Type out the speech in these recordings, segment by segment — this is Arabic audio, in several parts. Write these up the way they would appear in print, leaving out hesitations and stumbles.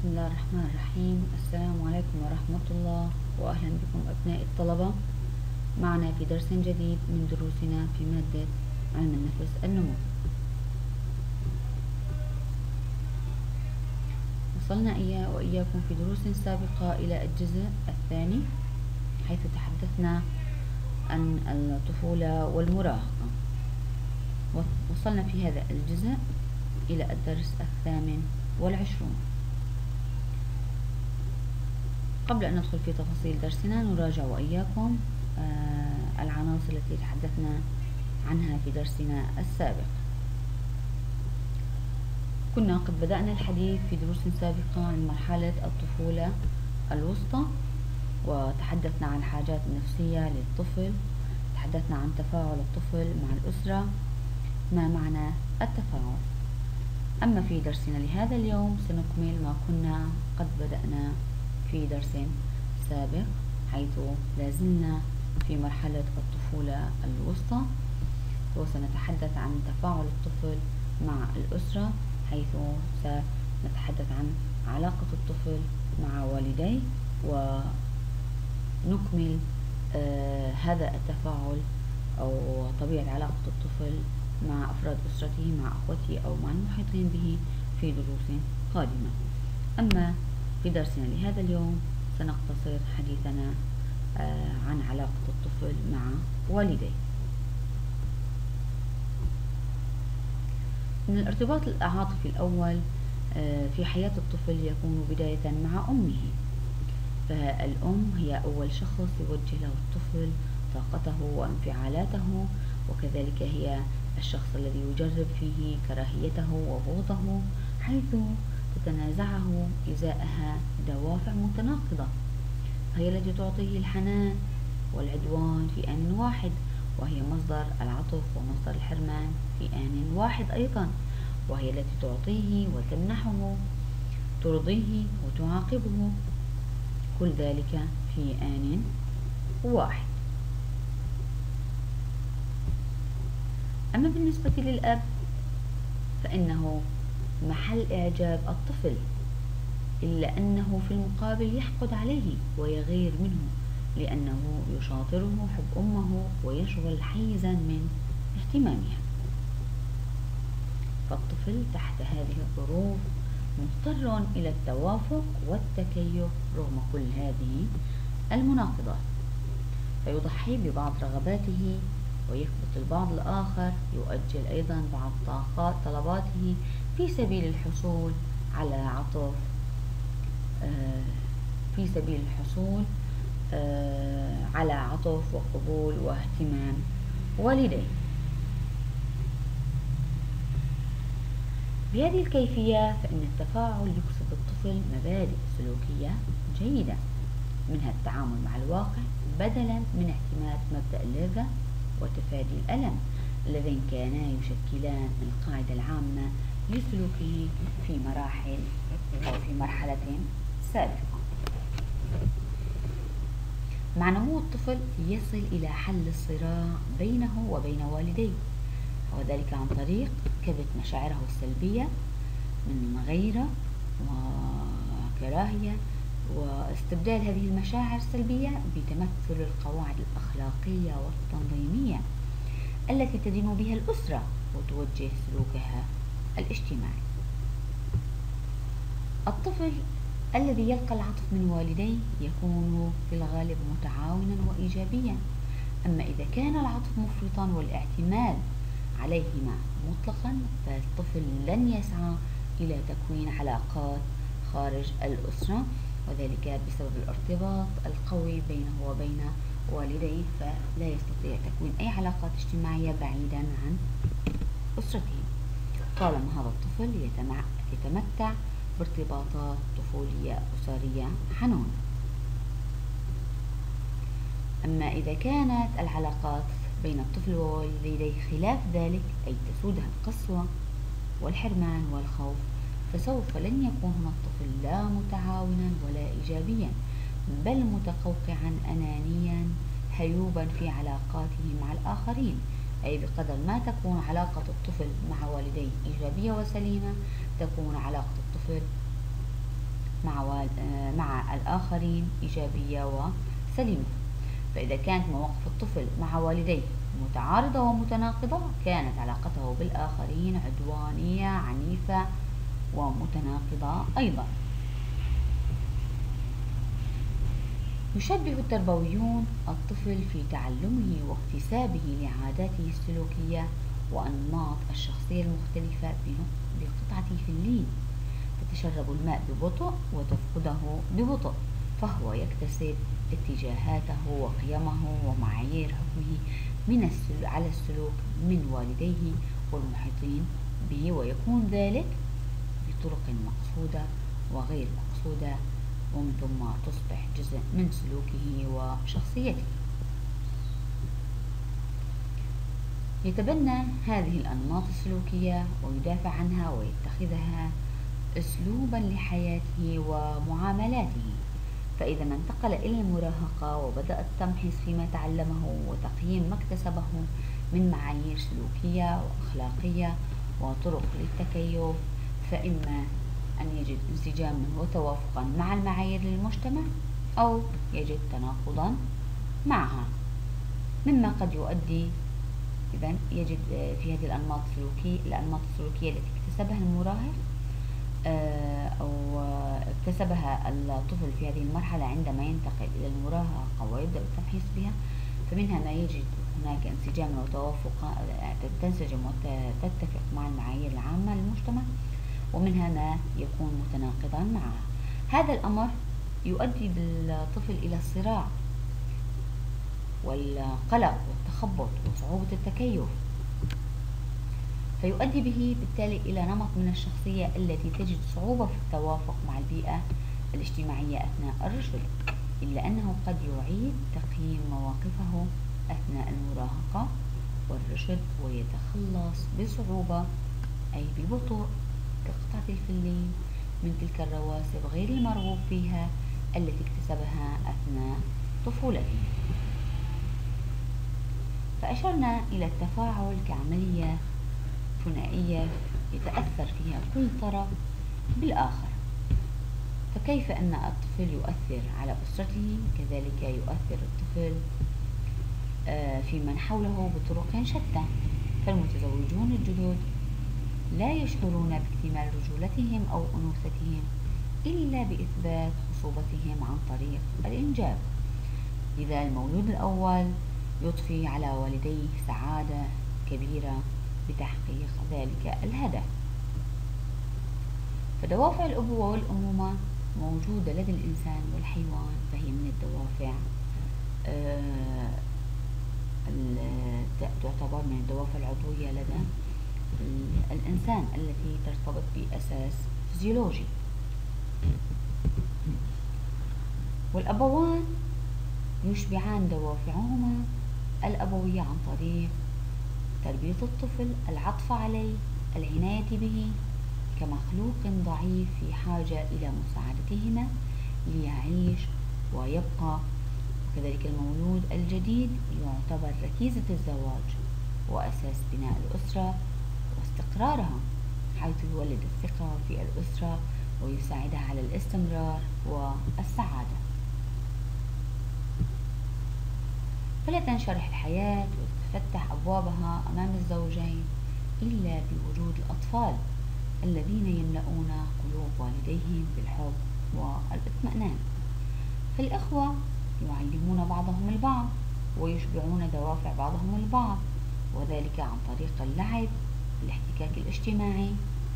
بسم الله الرحمن الرحيم. السلام عليكم ورحمة الله، وأهلا بكم أبناء الطلبة معنا في درس جديد من دروسنا في مادة علم النفس النمو. وصلنا وإياكم في دروس سابقة إلى الجزء الثاني، حيث تحدثنا عن الطفولة والمراهقة. وصلنا في هذا الجزء إلى الدرس 28. قبل أن ندخل في تفاصيل درسنا نراجع وإياكم العناصر التي تحدثنا عنها في درسنا السابق. كنا قد بدأنا الحديث في دروس سابقة عن مرحلة الطفولة الوسطى، وتحدثنا عن الحاجات النفسية للطفل، تحدثنا عن تفاعل الطفل مع الأسرة، ما معنى التفاعل. أما في درسنا لهذا اليوم سنكمل ما كنا قد بدأنا في درس سابق، حيث لازلنا في مرحلة الطفولة الوسطى، وسنتحدث عن تفاعل الطفل مع الأسرة، حيث سنتحدث عن علاقة الطفل مع والديه، ونكمل هذا التفاعل أو طبيعة علاقة الطفل مع أفراد أسرته، مع أخوته أو مع المحيطين به في دروس قادمة. أما في درسنا لهذا اليوم سنقتصر حديثنا عن علاقة الطفل مع والديه. من الارتباط العاطفي الأول في حياة الطفل يكون بداية مع أمه، فالأم هي أول شخص يوجه له الطفل طاقته وانفعالاته، وكذلك هي الشخص الذي يجرب فيه كراهيته وبغضه، حيث تتنازعه إزاءها دوافع متناقضة، فهي التي تعطيه الحنان والعدوان في آن واحد، وهي مصدر العطف ومصدر الحرمان في آن واحد أيضا، وهي التي تعطيه وتمنحه، ترضيه وتعاقبه، كل ذلك في آن واحد. أما بالنسبة للأب فإنه محل إعجاب الطفل، إلا أنه في المقابل يحقد عليه ويغير منه، لأنه يشاطره حب أمه ويشغل حيزا من اهتمامها. فالطفل تحت هذه الظروف مضطر إلى التوافق والتكيف رغم كل هذه المناقضات، فيضحي ببعض رغباته ويكبت البعض الآخر، يؤجل أيضا بعض طلباته في سبيل الحصول على عطف، في سبيل الحصول على عطف وقبول واهتمام والديه. بهذه الكيفية فإن التفاعل يكسب الطفل مبادئ سلوكية جيدة، منها التعامل مع الواقع بدلا من اعتماد مبدأ اللذة وتفادي الألم، اللذين كانا يشكلان القاعدة العامة لسلوكه في مراحل أو في مرحلة سابقة. مع نمو الطفل يصل إلى حل الصراع بينه وبين والديه، وذلك عن طريق كبت مشاعره السلبية من غيرة وكراهية، واستبدال هذه المشاعر السلبية بتمثل القواعد الأخلاقية والتنظيمية التي تدين بها الأسرة وتوجه سلوكها الاجتماعي. الطفل الذي يلقى العطف من والديه يكون في الغالب متعاونا وإيجابيا، أما إذا كان العطف مفرطا والاعتماد عليهما مطلقا فالطفل لن يسعى إلى تكوين علاقات خارج الأسرة، وذلك بسبب الارتباط القوي بينه وبين والديه، فلا يستطيع تكوين أي علاقات اجتماعية بعيدا عن أسرته، طالما هذا الطفل يتمتع بارتباطات طفولية أسرية حنونة. أما إذا كانت العلاقات بين الطفل ووالديه خلاف ذلك، أي تسودها القسوة والحرمان والخوف، فسوف لن يكون هنا الطفل لا متعاونا ولا إيجابيا، بل متقوقعا أنانيا هيوبا في علاقاته مع الآخرين، أي بقدر ما تكون علاقة الطفل مع والديه إيجابية وسليمة تكون علاقة الطفل مع الآخرين إيجابية وسليمة. فإذا كانت مواقف الطفل مع والديه متعارضة ومتناقضة، كانت علاقته بالآخرين عدوانية عنيفة ومتناقضة أيضا. يشبه التربويون الطفل في تعلمه واكتسابه لعاداته السلوكية وأنماط الشخصية المختلفة بقطعة فلين تتشرب الماء ببطء وتفقده ببطء، فهو يكتسب اتجاهاته وقيمه ومعايير حكمه على السلوك من والديه والمحيطين به، ويكون ذلك بطرق مقصودة وغير مقصودة، ومن ثم تصبح جزء من سلوكه وشخصيته. يتبنى هذه الأنماط السلوكية ويدافع عنها ويتخذها أسلوبا لحياته ومعاملاته. فإذا ما انتقل إلى المراهقة وبدأ التمحيص فيما تعلمه وتقييم ما اكتسبه من معايير سلوكية وأخلاقية وطرق للتكيف، فإما أن يجد انسجاما وتوافقا مع المعايير للمجتمع، أو يجد تناقضا معها، مما قد يؤدي إذن يجد في هذه الأنماط السلوكية التي اكتسبها المراهق أو اكتسبها الطفل في هذه المرحلة عندما ينتقل إلى المراهقة ويبدأ التمحيص بها، فمنها ما يجد هناك انسجاما وتوافقا تنسجم وتتفق مع المعايير العامة للمجتمع، ومنها ما يكون متناقضا معها. هذا الأمر يؤدي بالطفل إلى الصراع والقلق والتخبط وصعوبة التكيف، فيؤدي به بالتالي إلى نمط من الشخصية التي تجد صعوبة في التوافق مع البيئة الاجتماعية أثناء الرشد، إلا أنه قد يعيد تقييم مواقفه أثناء المراهقة والرشد ويتخلص بصعوبة أي ببطء كقطعة الفلين من تلك الرواسب غير المرغوب فيها التي اكتسبها أثناء طفولته. فأشرنا إلى التفاعل كعملية ثنائية يتأثر فيها كل طرف بالآخر، فكيف أن الطفل يؤثر على أسرته، كذلك يؤثر الطفل في من حوله بطرق شتى. فالمتزوجون الجدد لا يشعرون باكتمال رجولتهم أو أنوثتهم إلا بإثبات خصوبتهم عن طريق الإنجاب. لذا المولود الأول يضفي على والديه سعادة كبيرة بتحقيق ذلك الهدف. فدوافع الأبوة والأمومة موجودة لدى الإنسان والحيوان، فهي من الدوافع تعتبر من الدوافع العضوية لدى الإنسان التي ترتبط بأساس فيزيولوجي. والأبوان يشبعان دوافعهما الأبوية عن طريق تربية الطفل، العطف عليه، العناية به كمخلوق ضعيف في حاجة إلى مساعدتهما ليعيش ويبقى. وكذلك المولود الجديد يعتبر ركيزة الزواج وأساس بناء الأسرة واستقرارها، حيث يولد الثقة في الأسرة ويساعدها على الاستمرار والسعادة. فلا تنشرح الحياة وتفتح أبوابها أمام الزوجين إلا بوجود الأطفال الذين يملؤون قلوب والديهم بالحب والاطمئنان. فالإخوة يعلمون بعضهم البعض ويشبعون دوافع بعضهم البعض، وذلك عن طريق اللعب، الاحتكاك الاجتماعي.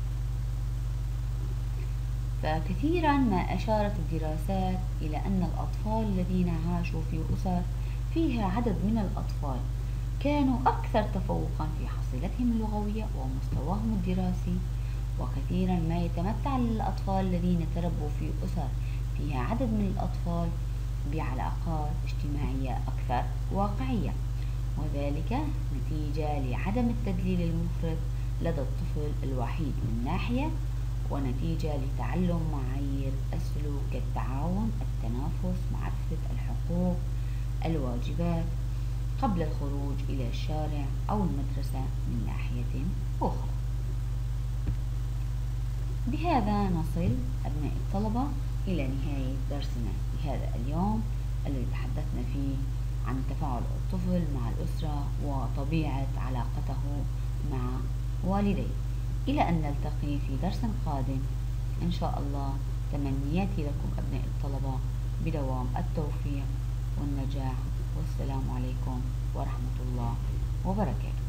فكثيرا ما أشارت الدراسات إلى أن الأطفال الذين عاشوا في أسر فيها عدد من الأطفال كانوا أكثر تفوقا في حصيلتهم اللغوية ومستواهم الدراسي، وكثيرا ما يتمتع الأطفال الذين تربوا في أسر فيها عدد من الأطفال بعلاقات اجتماعية أكثر واقعية، وذلك نتيجة لعدم التدليل المفرط لدى الطفل الوحيد من ناحية، ونتيجة لتعلم معايير السلوك كالتعاون، التنافس، معرفة الحقوق، الواجبات قبل الخروج إلى الشارع أو المدرسة من ناحية أخرى. بهذا نصل أبناء الطلبة إلى نهاية درسنا لهذا اليوم الذي تحدثنا فيه عن تفاعل الطفل مع الأسرة وطبيعة علاقته مع والديه. إلى أن نلتقي في درس قادم إن شاء الله. تمنياتي لكم أبناء الطلبة بدوام التوفيق والنجاح، والسلام عليكم ورحمة الله وبركاته.